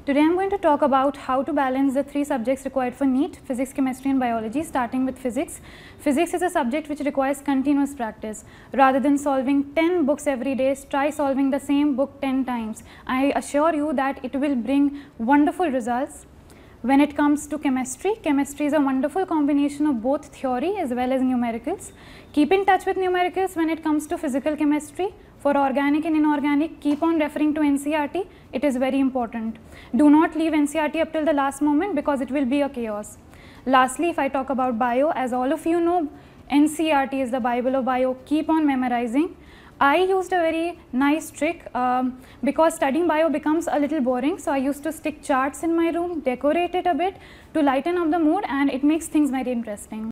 Today I am going to talk about how to balance the three subjects required for NEET: physics, chemistry and biology. Starting with physics. Physics is a subject which requires continuous practice. Rather than solving 10 books every day, try solving the same book 10 times. I assure you that it will bring wonderful results. When it comes to chemistry, chemistry is a wonderful combination of both theory as well as numericals. Keep in touch with numericals when it comes to physical chemistry. For organic and inorganic, keep on referring to NCERT. It is very important. Do not leave NCERT up till the last moment because it will be a chaos. Lastly, if I talk about bio, as all of you know, NCERT is the Bible of bio. Keep on memorizing. I used a very nice trick because studying bio becomes a little boring. So I used to stick charts in my room, decorate it a bit to lighten up the mood, and it makes things very interesting.